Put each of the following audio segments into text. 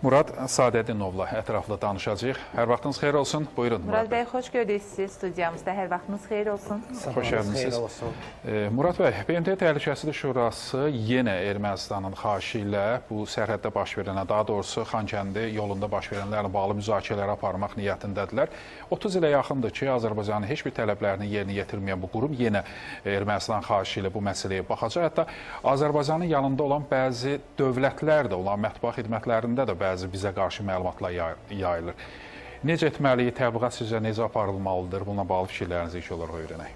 Murad Sadədinovla ətraflı danışacağıq. Hər vaxtınız xeyir olsun. Buyurun Murad bəy, xoş gördük sizi studiyamızda. Hər vaxtınız xeyir olsun. Xoş gəldiniz. Murad bəy, BMT Təhlükəsizlik Şurası yenə Ermənistanın xahişi ilə bu sərhəddə baş verənə, daha doğrusu Xankəndi yolunda baş verənlərlə bağlı müzakirələr aparmaq niyyətindədirlər. 30 ilə yaxındır ki, Azərbaycanın heç bir tələblərini yerinə yetirməyən bu qrup yenə Ermənistan xahişi ilə bu məsələyə baxacaq. Hətta Azərbaycanın yanında olan bəzi dövlətlər də olan mətbuat xidmətlərində də bəzi bizə qarşı məlumatlar yayılır. Necə etməliyik, təbliğat sizcə necə aparılmalıdır? Bununla bağlı fikirlərinizi ilk olaraq öyrənək.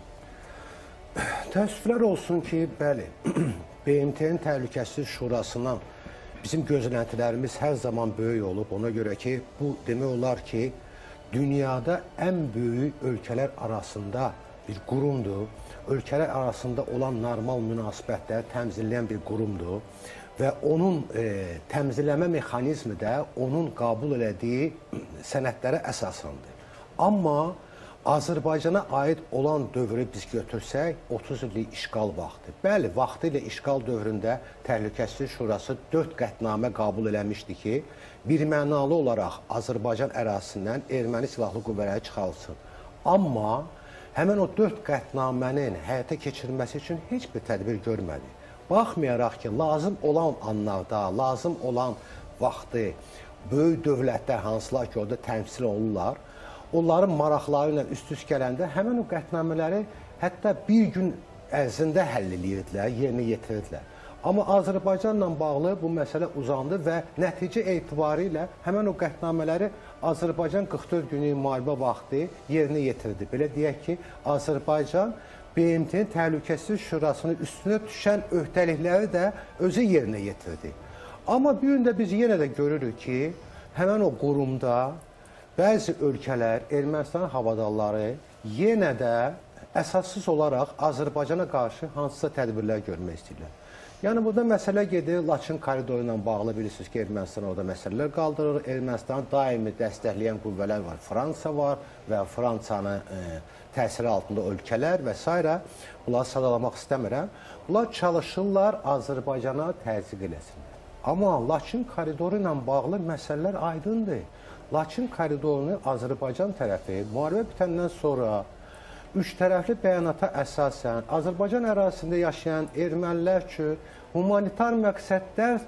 Təəssüflər olsun ki, bəli, BMT-nin Təhlükəsizlik Şurasından bizim gözləntilərimiz hər zaman böyük olub. Ona görə ki, bu demək olar ki, dünyada ən böyük ölkələr arasında bir qurumdur. Ölkələr arasında olan normal münasibətləri təmzilləyən bir qurumdur. Və onun təmzilləmə mexanizmi də onun qəbul elədiyi sənədlərə əsaslandır. Amma Azərbaycana aid olan dövrü biz götürsək, 30 illik işğal vaxtı. Bəli, vaxtı ilə işğal dövründə Təhlükəsizlik Şurası 4 qətnamə qəbul eləmişdi ki, birmənalı olaraq Azərbaycan ərazisindən erməni silahlı qüvvələri çıxarılsın. Amma həmin o 4 qətnamənin həyata keçirilməsi üçün heç bir tədbir görmədi. Baxmayaraq ki, lazım olan anlarda, lazım olan vaxtı böyük dövlətlər hansılar ki, orada təmsil olurlar, onların maraqları ilə üst-üst gələndə həmin o qətnamələri hətta bir gün ərzində həll edirdilər, yerinə yetirirdilər. Amma Azərbaycanla bağlı bu məsələ uzandı və nəticə etibarı həmin o qətnamələri Azərbaycan 44 günlük müharibə vaxtı yerinə yetirdi. Belə deyək ki, Azərbaycan BMT-nin Təhlükəsizlik Şurasının üstünə düşən öhdəlikləri də özü yerinə yetirdi. Amma bir gün də biz yenə də görürük ki, həmin o qurumda bəzi ölkələr, Ermənistan havadarları yenə də əsassız olaraq Azərbaycana qarşı hansısa tədbirlər görmək istəyirlər. Yəni, burada məsələ gedir, Laçın koridoru ilə bağlı bilirsiniz ki, Ermənistan orada məsələlər qaldırır. Ermənistanı daimi dəstəkləyən qüvvələr var. Fransa var və Fransanın təsiri altında ölkələr və s. Bunları sadalamaq istəmirəm. Bunlar çalışırlar Azərbaycana təzyiq eləsinlər. Amma Laçın koridoru ilə bağlı məsələlər aydındır. Laçın koridorunu Azərbaycan tərəfi müharibə bitəndən sonra üç tərəfli bəyanata əsasən Azərbaycan ərazisində yaşayan ermənilər üçün humanitar məqsədlər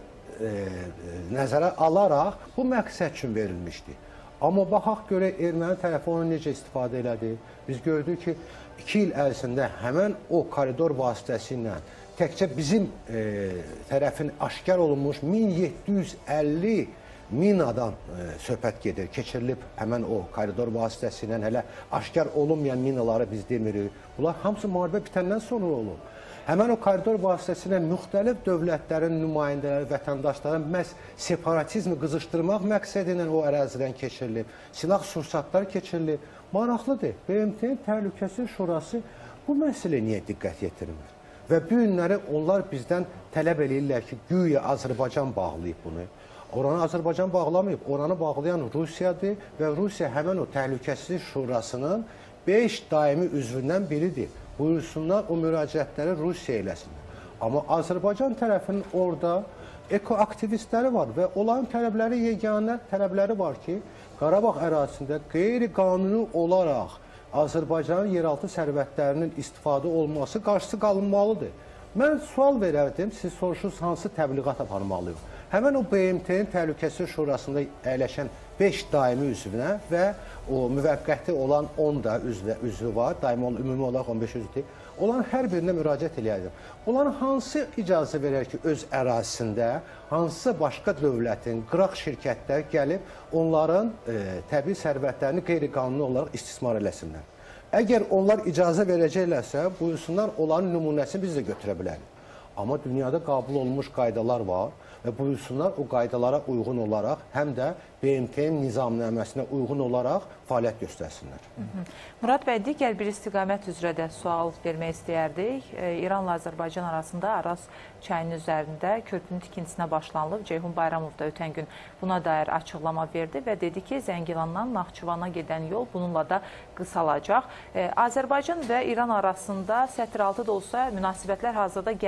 nəzərə alaraq bu məqsəd üçün verilmişdi. Amma baxaq görə erməni tərəfi onu necə istifadə elədi? Biz gördük ki, 2 il ərzində həmən o koridor vasitəsilə təkcə bizim tərəfin aşkar olunmuş 1750 minadan söhbət gedir, keçirilib həmən o koridor vasitəsilə, hələ aşkar olunmayan minaları biz demirik. Bunlar hamısı müharibə bitəndən sonra olub. Həmən o koridor vasitəsilə müxtəlif dövlətlərin nümayəndələri, vətəndaşların məhz separatizmi qızışdırmaq məqsədi ilə o ərazidən keçirilib, silah sursatlar keçirilib. Maraqlıdır, BMT-nin Təhlükəsizlik Şurası bu məsələ niyə diqqət yetirmir? Və bu günləri onlar bizdən tələb edirlər ki, güya Azərbaycan bağlayıb bunu. Oranı Azərbaycan bağlamayıb, oranı bağlayan Rusiyadır və Rusiya həmən o Təhlükəsizlik Şurasının 5 daimi üzvündən biridir. Buyursunlar, o müraciətləri Rusiya eləsinlər. Amma Azərbaycan tərəfinin orada ekoaktivistləri var və onların tələbləri, yeganə tələbləri var ki, Qarabağ ərazisində qeyri-qanuni olaraq Azərbaycanın yeraltı sərvətlərinin istifadə olması qarşısı qalınmalıdır. Mən sual verərdim, siz soruşursunuz hansı təbliğat aparmalıyıq? Həmən o BMT-nin Təhlükəsizlik Şurasında əyləşən 5 daimi üzvünə və o müvəqqəti olan 10 da üzvü var, daimi ümumi olaraq 15 üzvü. Onların hər birinə müraciət eləyərdim. Onların hansı icazə verər ki, öz ərazisində hansısa başqa dövlətin, qıraq şirkətlər gəlib onların təbii sərvətlərini qeyri-qanuni olaraq istismar eləsinlər. Əgər onlar icazə verəcəklərsə, buyursunlar, onların nümunəsini biz də götürə bilərik. Amma dünyada qəbul olunmuş qaydalar var və buyursunlar, o qaydalara uyğun olaraq həm də BMT-nin nizamnaməsinə uyğun olaraq fəaliyyət göstərsinlər. Murad bəy, digər bir istiqamət üzrə də sual vermək istəyərdik. İranla Azərbaycan arasında Araz çayının üzərində körpünün tikintisinə başlanılıb. Ceyhun Bayramov da ötən gün buna dair açıqlama verdi və dedi ki, Zəngilandan Naxçıvana gedən yol bununla da qısalacaq. Azərbaycan və İran arasında sətir altı da olsa münasibətlər hazırda gərgindir.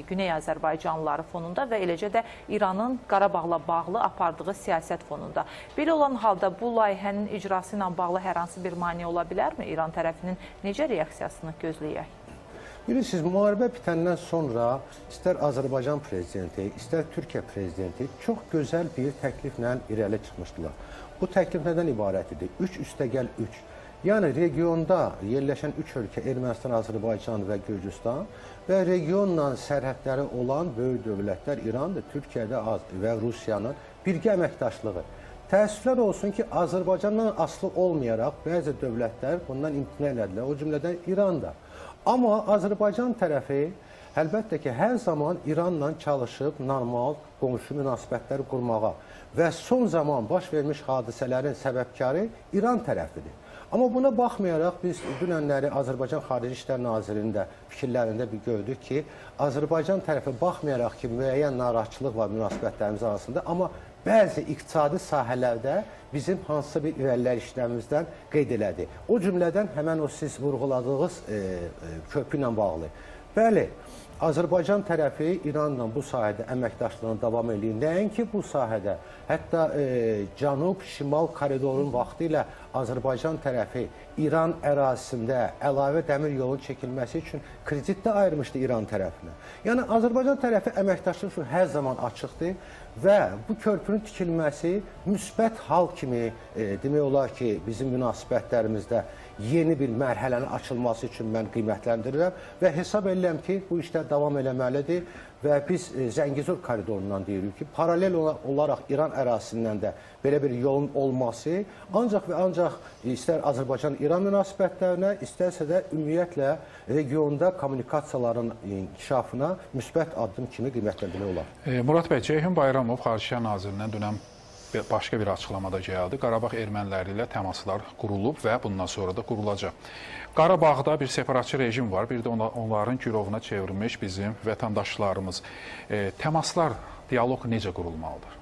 Güney Azərbaycanlıları fonunda və eləcə də İranın Qarabağla bağlı apardığı siyasət fonunda. Belə olan halda bu layihənin icrası ilə bağlı hər hansı bir mane ola bilərmi? İran tərəfinin necə reaksiyasını gözləyək? Bilirsiniz, müharibə bitəndən sonra istər Azərbaycan prezidenti, istər Türkiyə prezidenti çox gözəl bir təkliflə irəli çıxmışdılar. Bu təklif nədən ibarət idi? 3+3. Yəni, regionda yerləşən 3 ölkə, Ermənistan, Azərbaycan və Gürcüstan və regionla sərhədləri olan böyük dövlətlər İrandır, Türkiyədə və Rusiyanın birgə əməkdaşlığı. Təəssüflər olsun ki, Azərbaycandan asılı olmayaraq bəzi dövlətlər bundan imtina elədilər, o cümlədən İran da. Amma Azərbaycan tərəfi əlbəttə ki, hər zaman İranla çalışıb normal qonşu münasibətləri qurmağa və son zaman baş vermiş hadisələrin səbəbkarı İran tərəfidir. Amma buna baxmayaraq biz dünənləri Azərbaycan Xarici İşlər Nazirinin də fikirlərində bir gördük ki, Azərbaycan tərəfi baxmayaraq ki, müəyyən narahatçılıq var münasibətlərimiz arasında, amma bəzi iqtisadi sahələrdə bizim hansısa bir irəliləyişlərimizdən qeyd elədi. O cümlədən həmən o siz vurğuladığınız köprü ilə bağlı. Bəli, Azərbaycan tərəfi İranla bu sahədə əməkdaşlığını davam edir. Nəinki bu sahədə, hətta Cənub-Şimal koridorun vaxtı ilə Azərbaycan tərəfi İran ərazisində əlavə dəmir yolun çəkilməsi üçün kredit də ayırmışdı İran tərəfinə. Yəni, Azərbaycan tərəfi əməkdaşlıq üçün hər zaman açıqdır və bu körpünün tikilməsi müsbət hal kimi demək olar ki, bizim münasibətlərimizdə yeni bir mərhələnin açılması üçün mən qiymətləndirirəm və hesab edirəm ki, bu işlər davam eləməlidir və biz Zəngizur koridorundan deyirik ki, paralel olaraq İran ərazisindən də belə bir yolun olması ancaq və ancaq istər Azərbaycan-İran münasibətlərinə, istərsə də ümumiyyətlə regionda kommunikasiyaların inkişafına müsbət addım kimi qiymətləndirmək olar. Murad bəy, Ceyhun Bayramov Xarici Nazirindən dünən başqa bir açıqlamada gəldi. Qarabağ erməniləri ilə təmaslar qurulub və bundan sonra da qurulacaq. Qarabağda bir separatçı rejim var, bir də onların girovuna çevrilmiş bizim vətəndaşlarımız. Təmaslar, dialoq necə qurulmalıdır?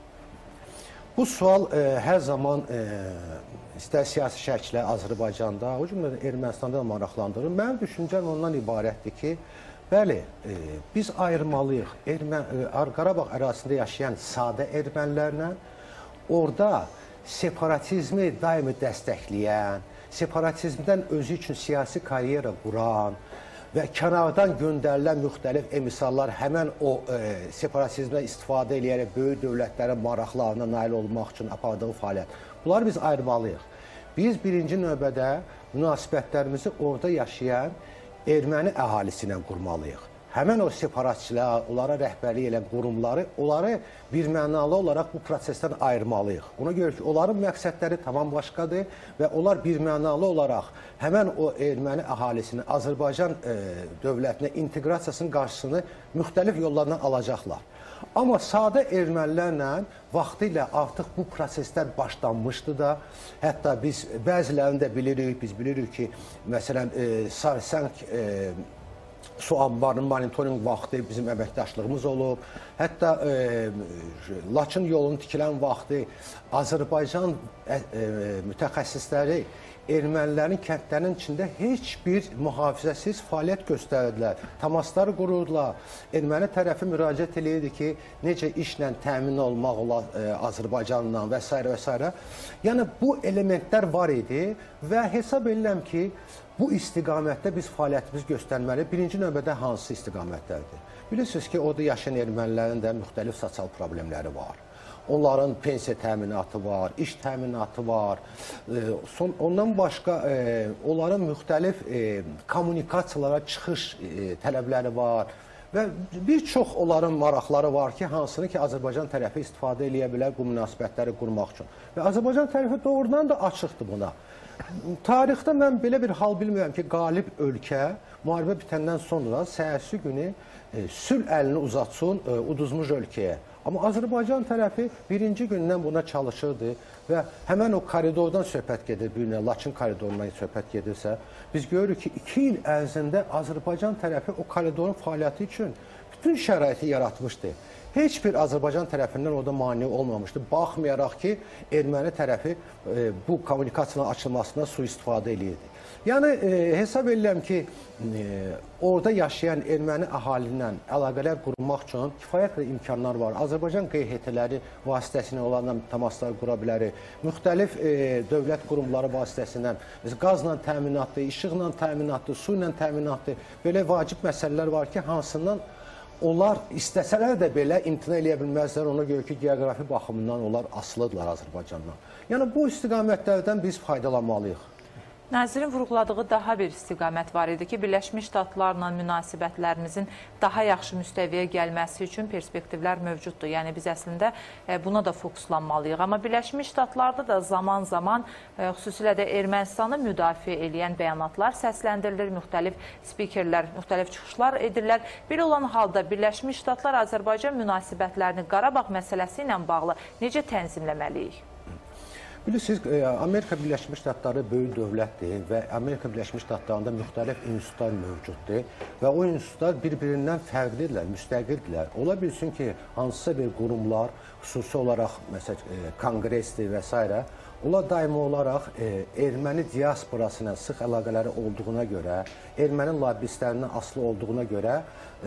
Bu sual hər zaman istər siyasi şəklə Azərbaycanda, o cümlədən Ermənistanda da maraqlandırır. Mənim düşüncəm ondan ibarətdir ki, bəli, biz ayırmalıyıq. Qarabağ ərazisində yaşayan sadə ermənilərlə, orada separatizmi daimi dəstəkləyən, separatizmdən özü üçün siyasi karyera quran və kənardan göndərilən müxtəlif emisarlar həmən o separatizmdən istifadə edərək böyük dövlətlərin maraqlarına nail olmaq üçün apardığı fəaliyyət. Bunları biz ayırmalıyıq. Biz birinci növbədə münasibətlərimizi orada yaşayan erməni əhalisi ilə qurmalıyıq. Həmən o separatçılar, onlara rəhbərlik edən qurumları, onları birmənalı olaraq bu prosesdən ayırmalıyıq. Ona görə ki, onların məqsədləri tamam başqadır və onlar birmənalı olaraq həmən o erməni əhalisini Azərbaycan dövlətinə inteqrasiyasının qarşısını müxtəlif yollardan alacaqlar. Amma sadə ermənilərlə vaxtı ilə artıq bu proseslər başlanmışdı da, hətta biz bəzilərini də bilirik, biz bilirik ki, məsələn, Sarsənk su anbarının monitoring vaxtı bizim əməkdaşlığımız olub. Hətta Laçın yolunun tikilən vaxtı Azərbaycan mütəxəssisləri ermənilərin kəndlərinin içində heç bir mühafizəsiz fəaliyyət göstərdilər. Təmasları qururdular. Erməni tərəfi müraciət edirdi ki, necə işlə təmin olmaq olar Azərbaycanla və s. və s. Yəni, bu elementlər var idi və hesab edirəm ki, bu istiqamətdə biz fəaliyyətimizi göstərməliyik. Birinci növbədə hansı istiqamətlərdir? Bilirsiniz ki, orada yaşayan ermənilərin də müxtəlif sosial problemləri var. Onların pensiya təminatı var, iş təminatı var. Ondan başqa onların müxtəlif kommunikasiyalara çıxış tələbləri var. Və bir çox onların maraqları var ki, hansını ki, Azərbaycan tərəfi istifadə edə bilər bu münasibətləri qurmaq üçün. Və Azərbaycan tərəfi doğrudan da açıqdır buna. Tarixdə mən belə bir hal bilmirəm ki, qalib ölkə müharibə bitəndən sonra səhərsi günü sülh əlini uzatsın uduzmuş ölkəyə. Amma Azərbaycan tərəfi birinci gündən buna çalışırdı və həmən o koridordan söhbət gedir, Laçın koridorundan söhbət gedirsə, biz görürük ki, 2 il ərzində Azərbaycan tərəfi o koridorun fəaliyyəti üçün bütün şəraiti yaratmışdı. heç bir Azərbaycan tərəfindən orada mane olmamışdı. Baxmayaraq ki, erməni tərəfi bu kommunikasiyanın açılmasına sui-istifadə edirdi. Yəni, hesab edirəm ki, orada yaşayan erməni əhali ilə əlaqələr qurmaq üçün kifayət imkanlar var. Azərbaycan QHT-ləri vasitəsilə olanla təmaslar qura bilərik. Müxtəlif dövlət qurumları vasitəsindən qazla təminatlı, işıqla təminatlı, su ilə təminatlı belə vacib məsələlər var ki, hansından onlar istəsələr də belə imtina eləyə bilməzlər. Ona görə ki, geografi baxımından onlar asılıdırlar Azərbaycandan. Yəni, bu istiqamətlərdən biz faydalanmalıyıq. Nazirin vurğuladığı daha bir istiqamət var idi ki, Birləşmiş Ştatlarla münasibətlərimizin daha yaxşı müstəviyə gəlməsi üçün perspektivlər mövcuddur. Yəni, biz əslində buna da fokuslanmalıyıq. Amma Birləşmiş Ştatlarda da zaman-zaman xüsusilə də Ermənistanı müdafiə edən bəyanatlar səsləndirilir, müxtəlif spikerlər, müxtəlif çıxışlar edirlər. Belə olan halda Birləşmiş Ştatlar Azərbaycan münasibətlərini Qarabağ məsələsi ilə bağlı necə tənzimləməliyik? Bilirsiniz, Amerika Birləşmiş Ştatları böyük dövlətdir və Amerika Birləşmiş Ştatlarında müxtəlif institutlar mövcuddur və o institutlar bir-birindən fərqlidirlər, müstəqildirlər. Ola bilsin ki, hansısa bir qurumlar, xüsusi olaraq məsələn, konqresdir və s. Onlar daimi olaraq erməni diasporası ilə sıx əlaqələri olduğuna görə, erməni lobbistlərindən asılı olduğuna görə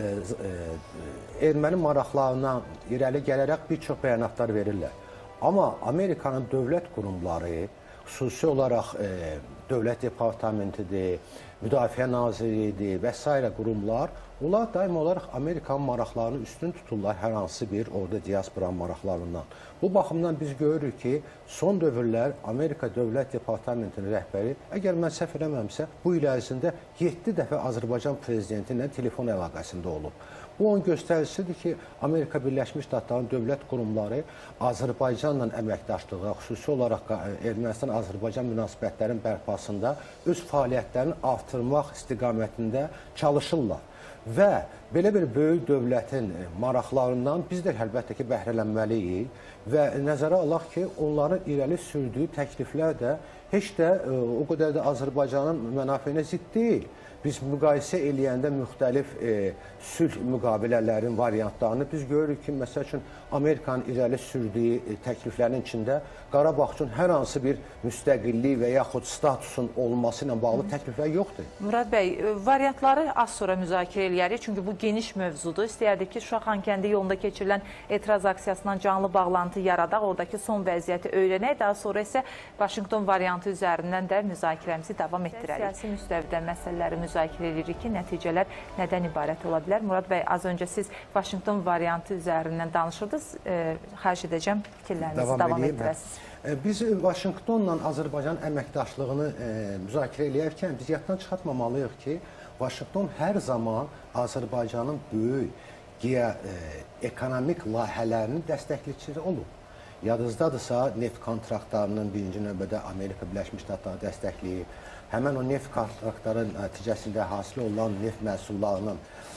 erməni maraqlarına irəli gələrək bir çox bəyanatlar verirlər. Amma Amerikanın dövlət qurumları, xüsusi olaraq Dövlət Departamentidir, Müdafiə Nazirliyidir və s. qurumlar, onlar daim olaraq Amerikanın maraqlarını üstün tuturlar hər hansı bir orada diasporanın maraqlarından. Bu baxımdan biz görürük ki, son dövrlər Amerika Dövlət Departamentinin rəhbəri, əgər mən səhv eləməmsə, bu il ərzində 7 dəfə Azərbaycan prezidenti ilə telefon əlaqəsində olub. Bu onun göstəricisidir ki, Amerika Birləşmiş Ştatlarının dövlət qurumları Azərbaycanla əməkdaşlığa, xüsusi olaraq Ermənistan-Azərbaycan münasibətlərinin bərpasında öz fəaliyyətlərini artırmaq istiqamətində çalışırlar. Və belə bir böyük dövlətin maraqlarından biz də əlbəttə ki, bəhrələnməliyik və nəzərə alaq ki, onların irəli sürdüyü təkliflər də heç də o qədər də Azərbaycanın mənafeyinə zidd deyil. Biz müqayisə eləyəndə müxtəlif sülh müqavilələrin variantlarını biz görürük ki, məsəl üçün Amerikanın irəli sürdüyü təkliflərin içində Qarabağ üçün hər hansı bir müstəqillik və yaxud statusun olması ilə bağlı təkliflər yoxdur. Murad bəy, variantları az sonra müzakirə eləyərik, çünki bu geniş mövzudur. İstəyərdik ki, Şuşa-Xankəndi yolunda keçirilən etiraz aksiyasından canlı bağlantı yaradaq, oradakı son vəziyyəti öyrənək, daha sonra isə Vaşinqton variantı üzərindən də müzakirəmizi davam etdirərik. Siyasi müstəvidə məsələləri müzakirə edirik ki, nəticələr nədən ibarət ola bilər? Murad bəy, az öncə siz Vaşinqton variantı üzərindən danışırdınız. Xahiş edəcəm, fikirlərinizi davam etdirəsiniz. Biz Vaşinqtonla Azərbaycan əməkdaşlığını müzakirə eləyərkən biz yaddan çıxartmamalıyıq ki, Vaşinqton hər zaman Azərbaycanın böyük ekonomik layihələrinin dəstəkçisi olub. Yadınızdadırsa, neft kontraktlarının birinci növbədə Amerika Birləşmiş Ştatları dəstəkləyib. Həmən o neft kontraktların nəticəsində hasil olan neft məhsullarının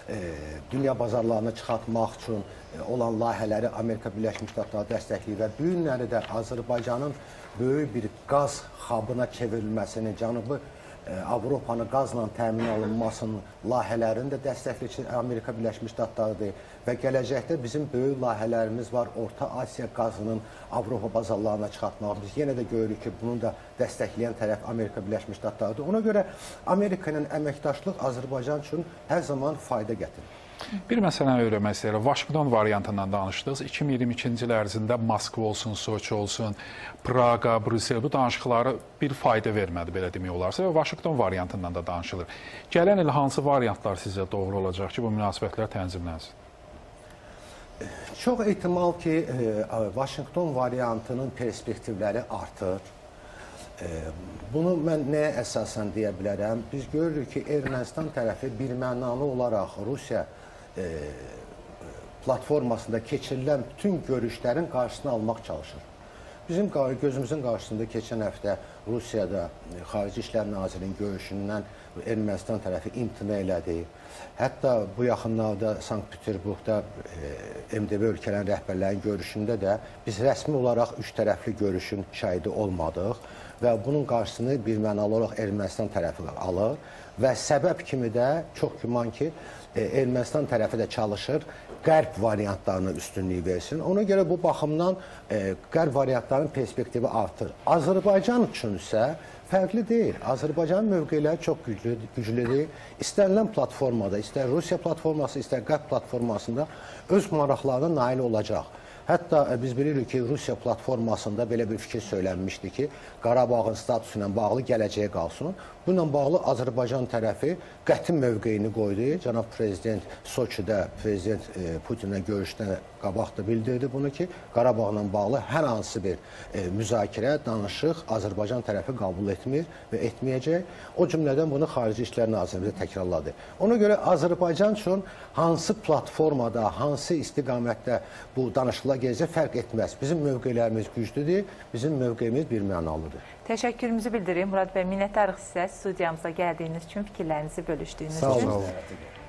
dünya bazarlarına çıxartmaq üçün olan layihələri Amerika Birləşmiş Ştatları dəstəkləyib və bu günləri də Azərbaycanın böyük bir qaz xabına çevrilməsini, Cənubi Avropanı qazla təmin olunmasının layihələrini də dəstəkləyici Amerika Birləşmiş Ştatlarıdır və gələcəkdə bizim böyük layihələrimiz var, Orta Asiya qazının Avropa bazarlarına çıxartmaq. Biz yenə də görürük ki, bunu da dəstəkləyən tərəf Amerika Birləşmiş Ştatlarıdır. Ona görə Amerika ilə əməkdaşlıq Azərbaycan üçün hər zaman fayda gətirir. Bir məsələni öyrənmək istəyirəm. Vaşinqton variantından danışdınız. 2022-ci il ərzində Moskva olsun, Soçi olsun, Praqa, Brüssel bu danışıqları bir fayda vermədi, belə demək olarsa və Vaşinqton variantından da danışılır. Gələn il hansı variantlar sizcə doğru olacaq ki, bu münasibətlər tənzimlənsin? Çox ehtimal ki, Vaşinqton variantının perspektivləri artır. Bunu mən nəyə əsasən deyə bilərəm? Biz görürük ki, Ermənistan tərəfi birmənalı olaraq Rusiya platformasında keçirilən bütün görüşlərin qarşısını almaq çalışır. Bizim gözümüzün qarşısında keçən həftə Rusiyada Xarici İşlər Nazirinin görüşündən Ermənistan tərəfi imtina elədi. Hətta bu yaxınlarda Sankt-Peterburqda MDB ölkələrin rəhbərlərinin görüşündə də biz rəsmi olaraq üç tərəfli görüşün şahidi olmadıq. və bunun qarşısını birmənalı olaraq Ermənistan tərəfi alır və səbəb kimi də çox güman ki, Ermənistan tərəfi də çalışır qərb variantlarına üstünlük versin. Ona görə bu baxımdan qərb variantlarının perspektivi artır. Azərbaycan üçün isə fərqli deyil. Azərbaycanın mövqeləri çox güclüdür. İstənilən platformada, istər Rusiya platforması, istər qərb platformasında öz maraqlarına nail olacaq. Hətta biz bilirik ki, Rusiya platformasında belə bir fikir söylənmişdi ki, Qarabağın statusu ilə bağlı gələcəyə qalsın. Bununla bağlı Azərbaycan tərəfi qəti mövqeyini qoydu. Cənab Prezident Soçidə Prezident Putinlə görüşdən qabaq da bildirdi bunu ki, Qarabağla bağlı hər hansı bir müzakirə, danışıq Azərbaycan tərəfi qəbul etmir və etməyəcək. O cümlədən bunu Xarici İşlər Nazirliyi təkrarladı. Ona görə Azərbaycan üçün hansı platformada, hansı istiqamətdə bu danışıqlar gələcək fərq etməz. Bizim mövqelərimiz güclüdür, bizim mövqeyimiz birmənalıdır. Təşəkkürümüzü bildirim. Murad bəy, minnətdarıq sizə studiyamıza gəldiyiniz üçün, fikirlərinizi bölüşdüyünüz üçün. Sağ olun.